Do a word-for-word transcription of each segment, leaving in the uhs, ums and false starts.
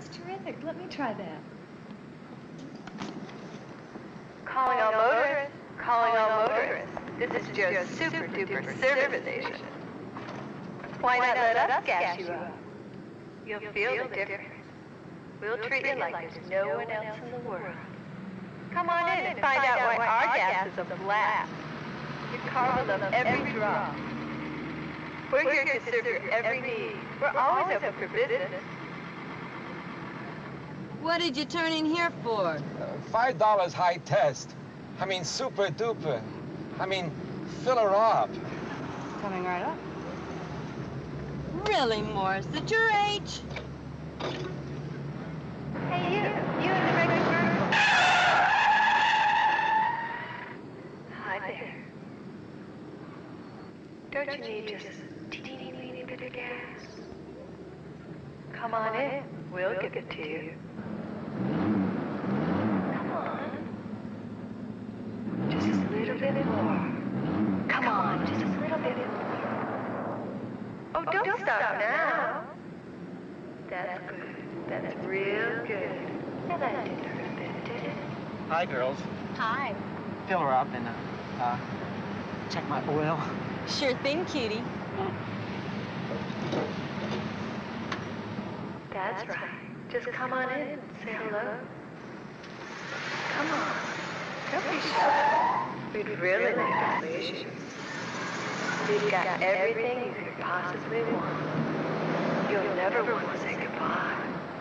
That's terrific. Let me try that. Calling all motorists. Calling all motorists. This is Joe's super duper service station. Why not let us gas you up? You'll feel the difference. We'll treat you like there's no one else in the world. Come on in and find out why our gas is a blast. Your car will love every drop. We're here to serve your every need. We're always open for business. What did you turn in here for? Uh, Five dollars high test. I mean, super duper. I mean, fill her up. Coming right up. Really, Morris? At your age? Hey, you. You in the regular circle. Hi there. Don't you need just a teeny weeny bit of gas? Come on in. We'll give it to you. Come on. Just a little bit more. Come on, just a little bit more. Oh, don't, don't stop, stop now. That's good. That's real good. Now that did hurt a bit, did it? Hi, girls. Hi. Fill her up and uh, uh, check my oil. Sure thing, cutie. That's right. Just come on in and say hello. Come on. Don't be shy. We'd really like to please you. We've got everything you could possibly want. You'll never want to say goodbye.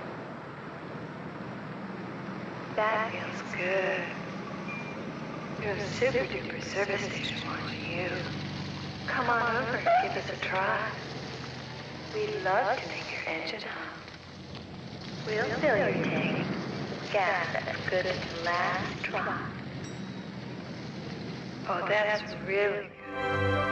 That feels good. Your super duper service station wants you. Come on over and give us a try. We'd love to make your engine hum. We'll fill your tank. Gas that's good to last drop. Oh, that's really good.